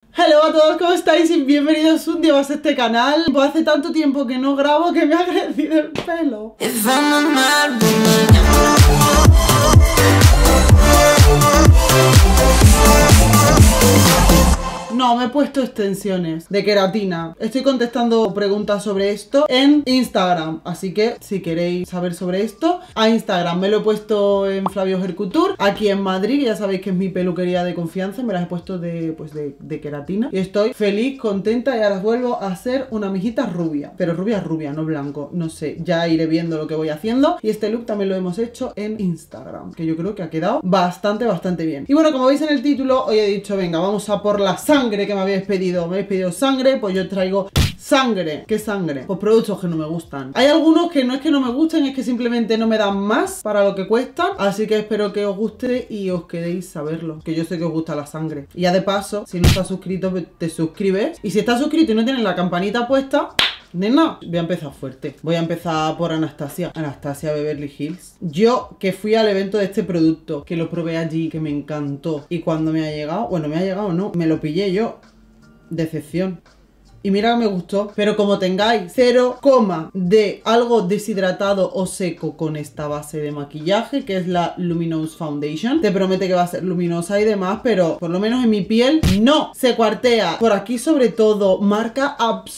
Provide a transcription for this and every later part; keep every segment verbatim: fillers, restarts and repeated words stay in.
Hello a todos, ¿cómo estáis? Y bienvenidos un día más a este canal. Pues hace tanto tiempo que no grabo que me ha crecido el pelo. No, me he puesto extensiones de queratina. Estoy contestando preguntas sobre esto en Instagram. Así que si queréis saber sobre esto, a Instagram. Me lo he puesto en Flavio Hair Couture, aquí en Madrid. Ya sabéis que es mi peluquería de confianza. Me las he puesto de, pues de, de queratina. Y estoy feliz, contenta. Y ahora vuelvo a hacer una mijita rubia. Pero rubia, rubia, no blanco. No sé, ya iré viendo lo que voy haciendo. Y este look también lo hemos hecho en Instagram, que yo creo que ha quedado bastante, bastante bien. Y bueno, como veis en el título, hoy he dicho, venga, vamos a por la sangre que me habéis pedido. Me habéis pedido sangre, pues yo traigo sangre. ¿Qué sangre? Pues productos que no me gustan. Hay algunos que no es que no me gusten, es que simplemente no me dan más para lo que cuestan. Así que espero que os guste y os quedéis saberlo, que yo sé que os gusta la sangre. Y ya de paso, si no estás suscrito, te suscribes. Y si estás suscrito y no tienes la campanita puesta, nena, voy a empezar fuerte. Voy a empezar por Anastasia. Anastasia Beverly Hills. Yo que fui al evento de este producto, que lo probé allí, que me encantó. Y cuando me ha llegado, bueno, me ha llegado no, me lo pillé yo. Decepción. Y mira que me gustó, pero como tengáis cero coma de algo deshidratado o seco con esta base de maquillaje, que es la Luminous Foundation, te promete que va a ser luminosa y demás, pero por lo menos en mi piel no se cuartea. Por aquí sobre todo marca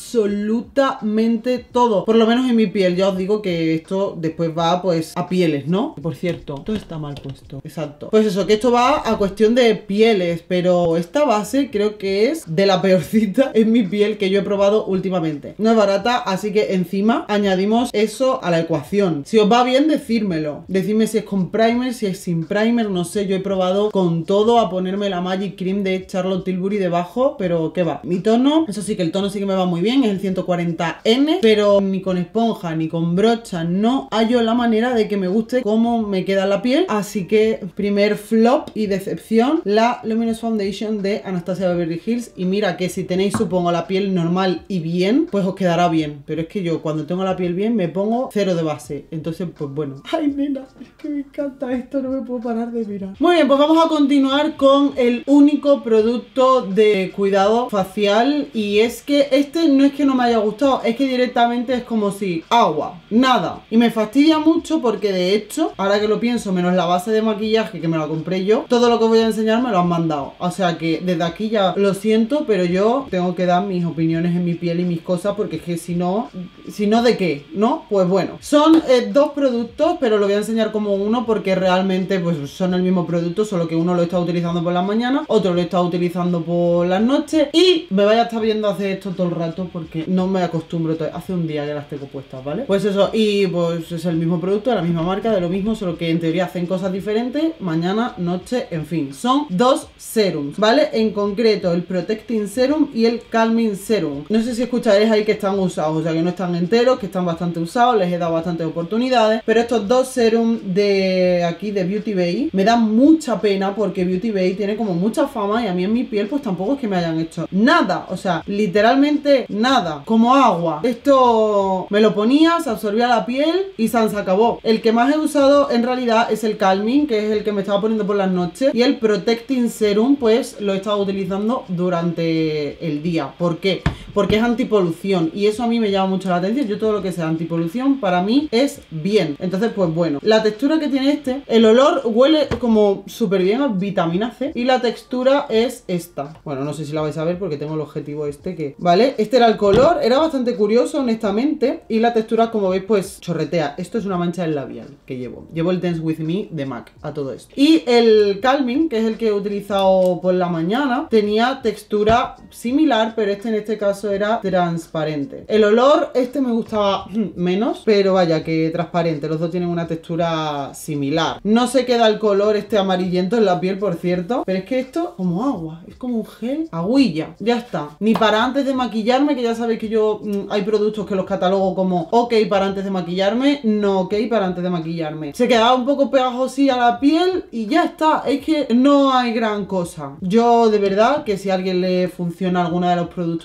absolutamente todo, por lo menos en mi piel. Ya os digo que esto después va pues a pieles, ¿no? Por cierto, todo está mal puesto. Exacto. Pues eso, que esto va a cuestión de pieles, pero esta base creo que es de la peorcita en mi piel que yo he probado últimamente. No es barata, así que encima añadimos eso a la ecuación. Si os va bien, decírmelo. Decidme si es con primer, si es sin primer, no sé. Yo he probado con todo a ponerme la Magic Cream de Charlotte Tilbury debajo, pero ¿qué va? Mi tono, eso sí que el tono sí que me va muy bien, es el ciento cuarenta ene, pero ni con esponja ni con brocha no hallo la manera de que me guste cómo me queda la piel. Así que primer flop y decepción, la Luminous Foundation de Anastasia Beverly Hills. Y mira que si tenéis, supongo, la piel normal y bien, pues os quedará bien. Pero es que yo cuando tengo la piel bien me pongo cero de base. Entonces, pues bueno. Ay, nena, es que me encanta esto, no me puedo parar de mirar. Muy bien, pues vamos a continuar con el único producto de cuidado facial. Y es que este no es que no me haya gustado, es que directamente es como si agua, nada. Y me fastidia mucho porque de hecho, ahora que lo pienso, menos la base de maquillaje que me la compré yo, todo lo que voy a enseñar me lo han mandado. O sea que desde aquí ya lo siento, pero yo tengo que dar mis opiniones en mi piel y mis cosas, porque es que si no, si no ¿de qué? ¿No? Pues bueno, son eh, dos productos, pero lo voy a enseñar como uno porque realmente pues son el mismo producto, solo que uno lo está utilizando por las mañanas, otro lo está utilizando por las noches, y me vaya a estar viendo hacer esto todo el rato porque no me acostumbro, hace un día que las tengo puestas, ¿vale? Pues eso, y pues es el mismo producto, de la misma marca, de lo mismo, solo que en teoría hacen cosas diferentes, mañana, noche, en fin, son dos serums, ¿vale? En concreto el Protecting Serum y el Calming Serum. No sé si escucharéis ahí que están usados, o sea que no están enteros, que están bastante usados, les he dado bastantes oportunidades, pero estos dos serums de aquí de Beauty Bay me dan mucha pena porque Beauty Bay tiene como mucha fama y a mí en mi piel pues tampoco es que me hayan hecho nada, o sea, literalmente nada, como agua. Esto me lo ponía, se absorbía la piel y se acabó. El que más he usado en realidad es el Calming, que es el que me estaba poniendo por las noches, y el Protecting Serum pues lo he estado utilizando durante el día. ¿Por qué? Porque es antipolución y eso a mí me llama mucho la atención. Yo todo lo que sea antipolución para mí es bien. Entonces pues bueno, la textura que tiene este, el olor huele como súper bien a vitamina C y la textura es esta. Bueno, no sé si la vais a ver porque tengo el objetivo este que, ¿vale? Este era el color, era bastante curioso honestamente, y la textura como veis pues chorretea. Esto es una mancha del labial que llevo. Llevo el Dance With Me de MAC a todo esto. Y el Calming, que es el que he utilizado por la mañana, tenía textura similar, pero este en este caso era transparente. El olor, este me gustaba menos, pero vaya que transparente. Los dos tienen una textura similar. No se queda el color este amarillento en la piel, por cierto, pero es que esto como agua, es como un gel, agüilla, ya está. Ni para antes de maquillarme, que ya sabéis que yo mmm, hay productos que los catalogo como ok para antes de maquillarme, no ok para antes de maquillarme. Se quedaba un poco pegajosilla la piel y ya está. Es que no hay gran cosa. Yo de verdad que si a alguien le funciona alguna de los productos que utilizo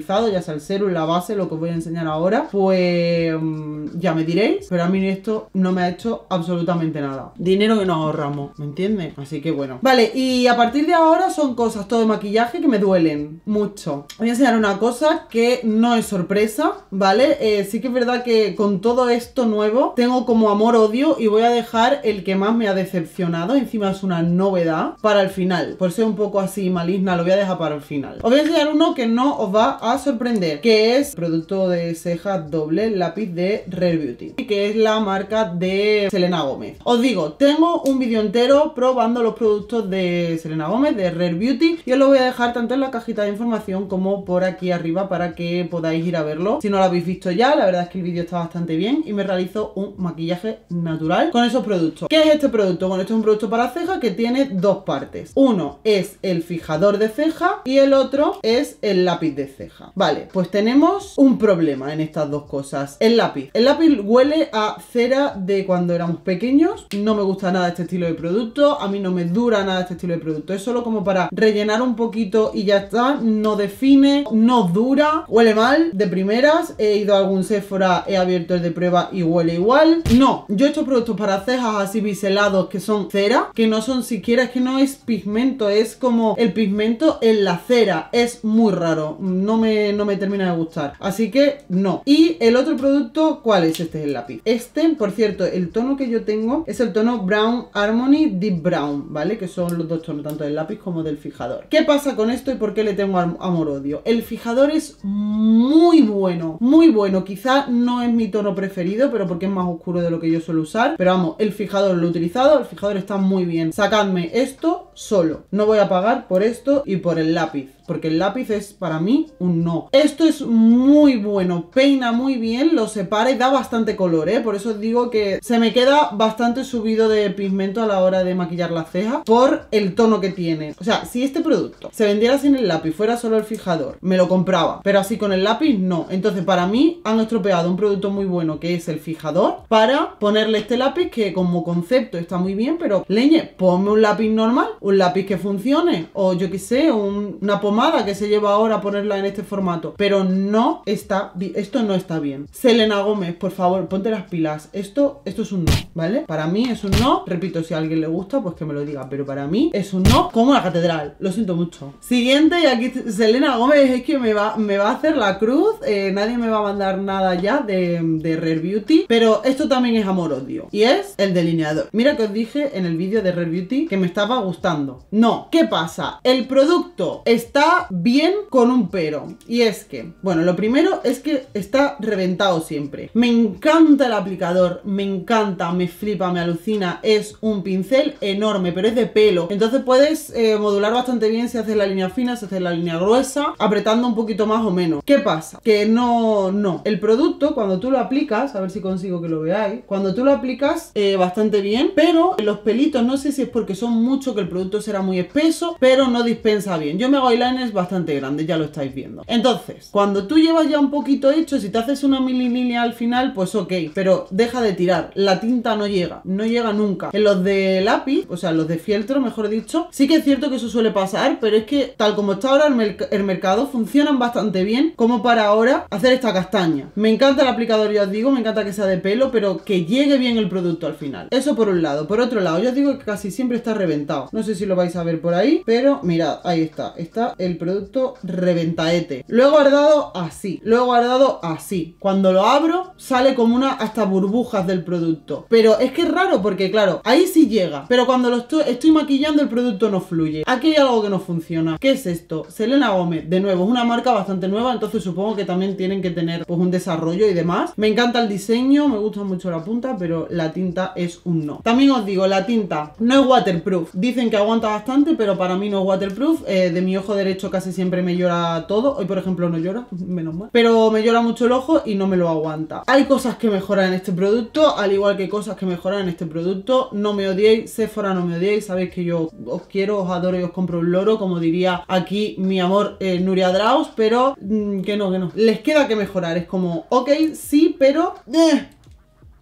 utilizado, ya sea el serum, la base, lo que os voy a enseñar ahora, pues ya me diréis, pero a mí esto no me ha hecho absolutamente nada. Dinero que nos ahorramos, ¿me entiendes? Así que bueno. Vale, y a partir de ahora son cosas, todo de maquillaje, que me duelen mucho. Voy a enseñar una cosa que no es sorpresa, ¿vale? Eh, sí que es verdad que con todo esto nuevo tengo como amor-odio y voy a dejar el que más me ha decepcionado, encima es una novedad, para el final. Por ser un poco así maligna, lo voy a dejar para el final. Os voy a enseñar uno que no os va a sorprender, que es producto de cejas doble lápiz de Rare Beauty, que es la marca de Selena Gomez. Os digo, tengo un vídeo entero probando los productos de Selena Gomez, de Rare Beauty, y os lo voy a dejar tanto en la cajita de información como por aquí arriba para que podáis ir a verlo. Si no lo habéis visto ya, la verdad es que el vídeo está bastante bien y me realizo un maquillaje natural con esos productos. ¿Qué es este producto? Bueno, este es un producto para cejas que tiene dos partes. Uno es el fijador de ceja y el otro es el lápiz de ceja. Vale, pues tenemos un problema en estas dos cosas. El lápiz. El lápiz huele a cera de cuando éramos pequeños. No me gusta nada este estilo de producto. A mí no me dura nada este estilo de producto. Es solo como para rellenar un poquito y ya está. No define, no dura, huele mal de primeras. He ido a algún Sephora, he abierto el de prueba y huele igual. No, yo estos productos para cejas así biselados que son cera, que no son siquiera, es que no es pigmento, es como el pigmento en la cera. Es muy raro, no me, no me termina de gustar. Así que no. Y el otro producto, ¿cuál es? Este es el lápiz. Este, por cierto, el tono que yo tengo es el tono Brown Harmony Deep Brown, ¿vale? Que son los dos tonos, tanto del lápiz como del fijador. ¿Qué pasa con esto y por qué le tengo amor-odio? El fijador es muy bueno, muy bueno. Quizá no es mi tono preferido, pero porque es más oscuro de lo que yo suelo usar. Pero vamos, el fijador lo he utilizado, el fijador está muy bien. Sacadme esto solo. No voy a pagar por esto y por el lápiz, porque el lápiz es para mí un no. Esto es muy bueno, peina muy bien, lo separa y da bastante color, ¿eh? Por eso os digo que se me queda bastante subido de pigmento a la hora de maquillar las cejas por el tono que tiene. O sea, si este producto se vendiera sin el lápiz, fuera solo el fijador, me lo compraba, pero así con el lápiz no. Entonces para mí han estropeado un producto muy bueno que es el fijador para ponerle este lápiz que como concepto está muy bien, pero leñe, ponme un lápiz normal, un lápiz que funcione, o yo qué sé, un, una pomada que se lleva ahora a ponerla en este formato, pero no está, esto no está bien. Selena Gomez, por favor, ponte las pilas. Esto, esto es un no, ¿vale? Para mí es un no. Repito, si a alguien le gusta, pues que me lo diga, pero para mí es un no como la catedral. Lo siento mucho. Siguiente, y aquí Selena Gomez es que me va, me va a hacer la cruz. Eh, nadie me va a mandar nada ya de, de Rare Beauty, pero esto también es amor-odio, y es el delineador. Mira que os dije en el vídeo de Rare Beauty que me estaba gustando. No, ¿qué pasa? El producto está bien con un pero, y es que, bueno, lo primero es que está reventado siempre. Me encanta el aplicador, me encanta, me flipa, me alucina. Es un pincel enorme, pero es de pelo, entonces puedes eh, modular bastante bien si haces la línea fina, si haces la línea gruesa, apretando un poquito más o menos. ¿Qué pasa? Que no, no, el producto cuando tú lo aplicas, a ver si consigo que lo veáis, cuando tú lo aplicas eh, bastante bien, pero los pelitos, no sé si es porque son mucho, que el producto será muy espeso, pero no dispensa bien. Yo me hago eyeliners bastante grandes, ya lo estáis viendo. Entonces, cuando tú llevas ya un poquito hecho, si te haces una mini línea al final, pues ok, pero deja de tirar, la tinta no llega, no llega nunca. En los de lápiz, o sea, los de fieltro, mejor dicho, sí que es cierto que eso suele pasar, pero es que tal como está ahora el, merc el mercado, funcionan bastante bien como para ahora hacer esta castaña. Me encanta el aplicador, ya os digo, me encanta que sea de pelo, pero que llegue bien el producto al final. Eso por un lado. Por otro lado, yo os digo que casi siempre está reventado. No sé si lo vais a ver por ahí, pero mirad, ahí está. Está el producto reventaete. Lo he guardado así, lo he guardado así. Cuando lo abro, sale como una hasta burbujas del producto. Pero es que es raro porque, claro, ahí sí llega. Pero cuando lo estoy, estoy maquillando, el producto no fluye. Aquí hay algo que no funciona. ¿Qué es esto? Selena Gomez, de nuevo, es una marca bastante nueva, entonces supongo que también tienen que tener pues un desarrollo y demás. Me encanta el diseño, me gusta mucho la punta, pero la tinta es un no. También os digo, la tinta no es waterproof. Dicen que aguanta bastante, pero para mí no es waterproof. Eh, de mi ojo derecho casi siempre me llora todo. Hoy, por ejemplo, no llora, menos mal. Pero me llora mucho el ojo y no me lo aguanta. Hay cosas que mejoran en este producto, al igual que cosas que mejoran en este producto. No me odiéis, Sephora, no me odiéis. Sabéis que yo os quiero, os adoro y os compro un loro, como diría aquí mi amor eh, Nuria Draus, pero mmm, que no, que no. Les queda que mejorar. Es como, ok, sí, pero... Eh.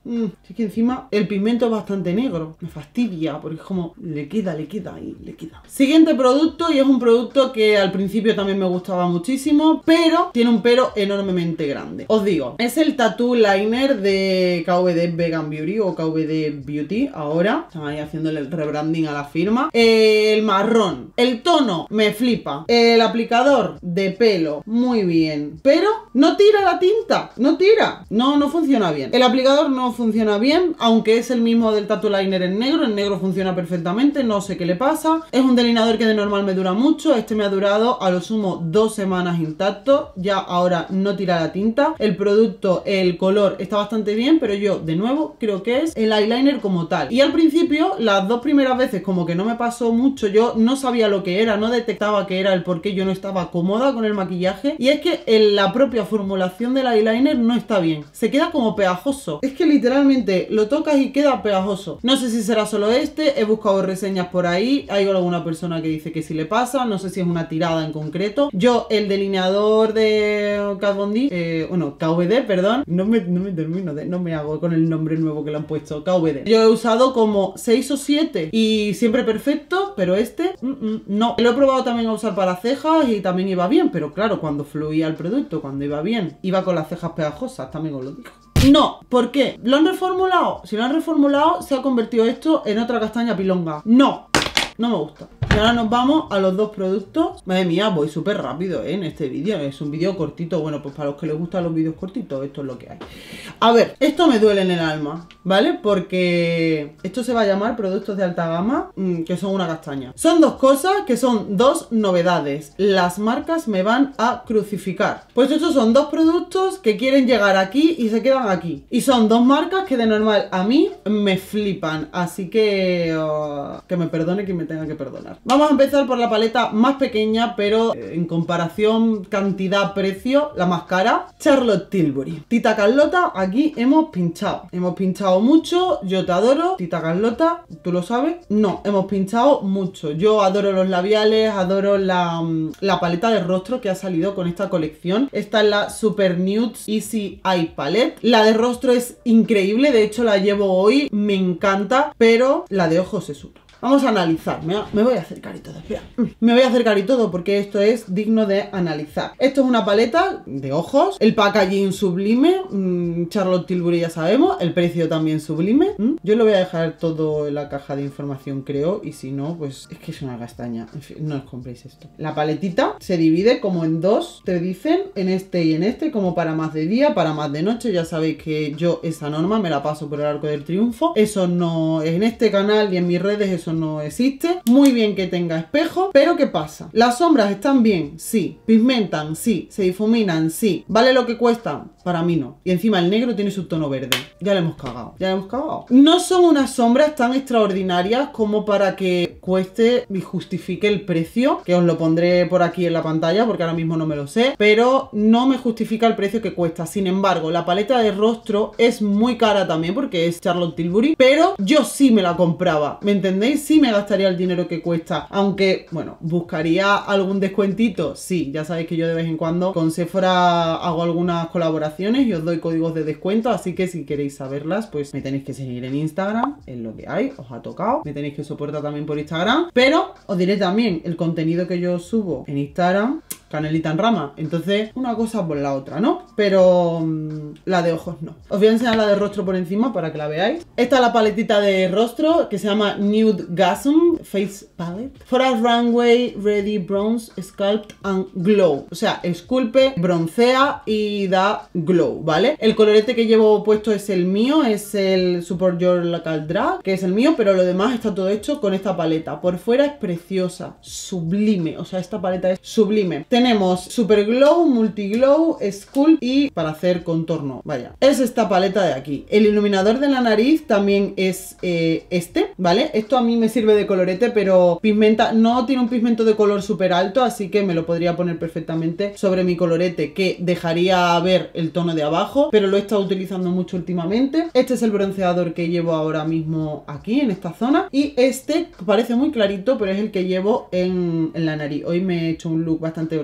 mm, es que encima el pigmento es bastante negro. Me fastidia porque es como, le queda, le queda ahí, le queda. Siguiente producto, y es un producto que al principio también me gustaba muchísimo, pero tiene un pero enormemente grande. Os digo, es el Tattoo Liner de K V D Vegan Beauty o K V D Beauty ahora. Están ahí haciéndole el rebranding a la firma. Eh, el marrón. El tono me flipa. El aplicador de pelo, muy bien. Pero no tira la tinta. No tira. No, no funciona bien. El aplicador no funciona bien, aunque es el mismo del Tattoo Liner en negro. En negro funciona perfectamente. No sé qué le pasa. Es un delineador que de normal me dura mucho. Este me ha durado a lo sumo dos semanas intacto. Ya ahora no tira la tinta. El producto, el color está bastante bien, pero yo de nuevo creo que es el eyeliner como tal. Y al principio, las dos primeras veces como que no me pasó mucho. Yo no sabía lo que era, no detectaba que era el por qué yo no estaba cómoda con el maquillaje. Y es que en la propia formulación del eyeliner no está bien. Se queda como pegajoso. Es que literalmente lo tocas y queda pegajoso. No sé si será solo este. He buscado reseñas por ahí. Hay alguna persona que dice que sí le pasa. No sé si es una tirada en concreto. Yo, el delineador de Kat Von D, eh, bueno, K V D, perdón. No me, no me termino de... No me hago con el nombre nuevo que le han puesto. K V D. Yo he usado como seis o siete y siempre perfecto, pero este mm, mm, no. Lo he probado también a usar para cejas y también iba bien, pero claro, cuando fluía el producto, cuando iba bien, iba con las cejas pegajosas, también os lo digo. No, ¿por qué? ¿Lo han reformulado? Si lo han reformulado, se ha convertido esto en otra castaña pilonga. No, no me gusta. Y ahora nos vamos a los dos productos. Madre mía, voy súper rápido, ¿eh? En este vídeo. Es un vídeo cortito. Bueno, pues para los que les gustan los vídeos cortitos, esto es lo que hay. A ver, esto me duele en el alma, ¿vale? Porque esto se va a llamar productos de alta gama, mmm, que son una castaña. Son dos cosas que son dos novedades. Las marcas me van a crucificar. Pues estos son dos productos que quieren llegar aquí y se quedan aquí. Y son dos marcas que de normal a mí me flipan. Así que... Uh, que me perdone quien me tenga que perdonar. Vamos a empezar por la paleta más pequeña, pero eh, en comparación cantidad-precio, la más cara. Charlotte Tilbury. Tita Carlota, aquí hemos pinchado. Hemos pinchado mucho, yo te adoro. Tita Carlota, ¿tú lo sabes? No, hemos pinchado mucho. Yo adoro los labiales, adoro la, la paleta de rostro que ha salido con esta colección. Esta es la Super Nudes Easy Eye Palette. La de rostro es increíble, de hecho la llevo hoy, me encanta, pero la de ojos es una. Vamos a analizar, me, me voy a acercar y todo, espera. Me voy a acercar y todo porque esto es digno de analizar. Esto es una paleta de ojos, el packaging sublime, mmm, Charlotte Tilbury ya sabemos, el precio también sublime. ¿Mm? Yo lo voy a dejar todo en la caja de información, creo, y si no, pues es que es una castaña. En fin, no os compréis esto. La paletita se divide como en dos, te dicen, en este y en este, como para más de día, para más de noche. Ya sabéis que yo esa norma me la paso por el arco del triunfo. Eso no, en este canal y en mis redes, eso no existe. Muy bien que tenga espejo, pero ¿qué pasa? Las sombras están bien, sí. Pigmentan, sí. Se difuminan, sí. ¿Vale lo que cuestan? Para mí no. Y encima el negro tiene su tono verde. Ya le hemos cagado. Ya le hemos cagado. No son unas sombras tan extraordinarias como para que cueste y justifique el precio, que os lo pondré por aquí en la pantalla porque ahora mismo no me lo sé, pero no me justifica el precio que cuesta. Sin embargo, la paleta de rostro es muy cara también porque es Charlotte Tilbury, pero yo sí me la compraba, ¿me entendéis? Sí me gastaría el dinero que cuesta, aunque, bueno, buscaría algún descuentito, sí, ya sabéis que yo de vez en cuando con Sephora hago algunas colaboraciones y os doy códigos de descuento, así que si queréis saberlas, pues me tenéis que seguir en Instagram, es lo que hay, os ha tocado, me tenéis que soportar también por Instagram, pero os diré también el contenido que yo subo en Instagram, canelita en rama, entonces una cosa por la otra, ¿no? Pero mmm, la de ojos no. Os voy a enseñar la de rostro por encima para que la veáis. Esta es la paletita de rostro que se llama Nude Gasm Face Palette for a Runway Ready Bronze Sculpt and Glow. O sea, esculpe, broncea y da glow, ¿vale? El colorete que llevo puesto es el mío, es el Support Your Local Drag, que es el mío, pero lo demás está todo hecho con esta paleta. Por fuera es preciosa, sublime, o sea, esta paleta es sublime. Tenemos Super Glow, Multi Glow, Sculpt y para hacer contorno, vaya. Es esta paleta de aquí. El iluminador de la nariz también es eh, este, ¿vale? Esto a mí me sirve de colorete, pero pigmenta, no tiene un pigmento de color súper alto, así que me lo podría poner perfectamente sobre mi colorete, que dejaría ver el tono de abajo, pero lo he estado utilizando mucho últimamente. Este es el bronceador que llevo ahora mismo aquí, en esta zona, y este parece muy clarito, pero es el que llevo en, en la nariz. Hoy me he hecho un look bastante bronceado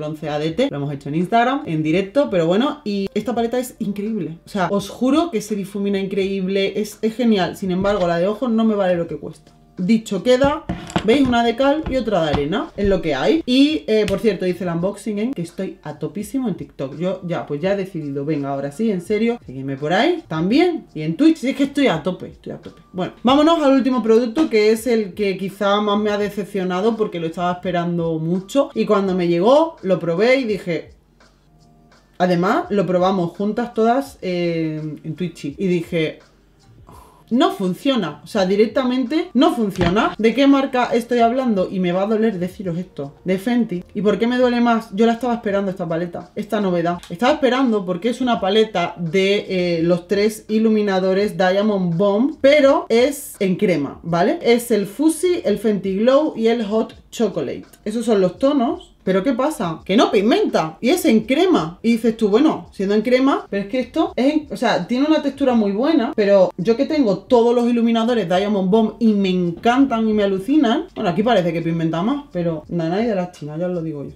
bronce A D T, lo hemos hecho en Instagram, en directo, pero bueno, y esta paleta es increíble. O sea, os juro que se difumina increíble, es, es genial. Sin embargo, la de ojos no me vale lo que cuesta. Dicho queda, veis, una de cal y otra de arena, es lo que hay. Y, eh, por cierto, hice el unboxing en que estoy a topísimo en TikTok. Yo ya, pues ya he decidido, venga, ahora sí, en serio, seguidme por ahí también. Y en Twitch, sí, es que estoy a tope, estoy a tope. Bueno, vámonos al último producto, que es el que quizá más me ha decepcionado porque lo estaba esperando mucho. Y cuando me llegó, lo probé y dije... Además, lo probamos juntas todas eh, en Twitch y dije... No funciona, o sea, directamente no funciona. ¿De qué marca estoy hablando? Y me va a doler deciros esto, de Fenty. ¿Y por qué me duele más? Yo la estaba esperando, esta paleta, esta novedad. Estaba esperando porque es una paleta de eh, los tres iluminadores Diamond Bomb, pero es en crema, ¿vale? Es el Fuzzy, el Fenty Glow y el Hot Chocolate. Esos son los tonos. ¿Pero qué pasa? Que no pigmenta y es en crema. Y dices tú, bueno, siendo en crema, pero es que esto es en, o sea, tiene una textura muy buena, pero yo que tengo todos los iluminadores Diamond Bomb y me encantan y me alucinan. Bueno, aquí parece que pigmenta más, pero nada de las chinas, ya os lo digo yo.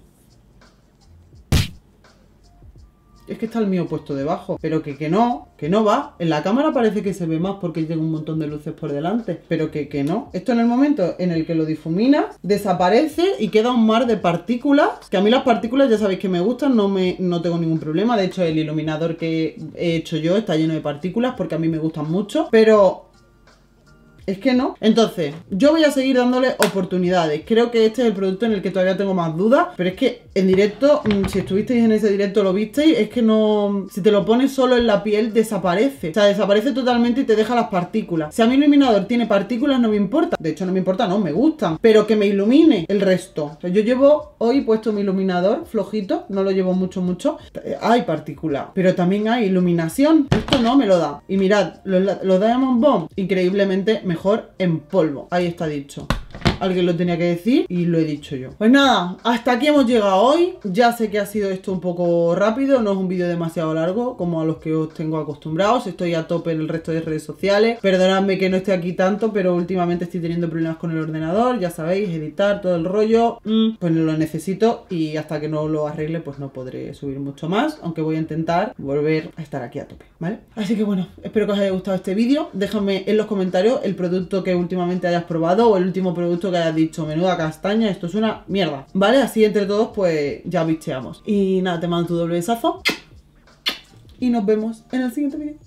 Es que está el mío puesto debajo, pero que, que no, que no va. En la cámara parece que se ve más porque llega un montón de luces por delante, pero que, que no. Esto en el momento en el que lo difuminas, desaparece y queda un mar de partículas, que a mí las partículas ya sabéis que me gustan, no, me, no tengo ningún problema. De hecho, el iluminador que he hecho yo está lleno de partículas porque a mí me gustan mucho, pero... es que no. Entonces, yo voy a seguir dándole oportunidades. Creo que este es el producto en el que todavía tengo más dudas. Pero es que en directo, si estuvisteis en ese directo lo visteis, es que no... si te lo pones solo en la piel, desaparece. O sea, desaparece totalmente y te deja las partículas. Si a mi iluminador tiene partículas, no me importa. De hecho, no me importa, no, me gustan. Pero que me ilumine el resto. O sea, yo llevo hoy puesto mi iluminador flojito. No lo llevo mucho, mucho. Hay partículas, pero también hay iluminación. Esto no me lo da. Y mirad, los, los Diamond Bomb, increíblemente me mejor en polvo, ahí está dicho. Alguien lo tenía que decir y lo he dicho yo. Pues nada, hasta aquí hemos llegado hoy. Ya sé que ha sido esto un poco rápido, no es un vídeo demasiado largo como a los que os tengo acostumbrados. Estoy a tope en el resto de redes sociales. Perdonadme que no esté aquí tanto, pero últimamente estoy teniendo problemas con el ordenador. Ya sabéis, editar, todo el rollo. Pues lo necesito y hasta que no lo arregle pues no podré subir mucho más. Aunque voy a intentar volver a estar aquí a tope, ¿vale? Así que bueno, espero que os haya gustado este vídeo. Déjame en los comentarios el producto que últimamente hayas probado o el último producto que hayas dicho, menuda castaña, esto es una mierda, ¿vale? Así entre todos pues ya bicheamos. Y nada, te mando tu doble besazo y nos vemos en el siguiente vídeo.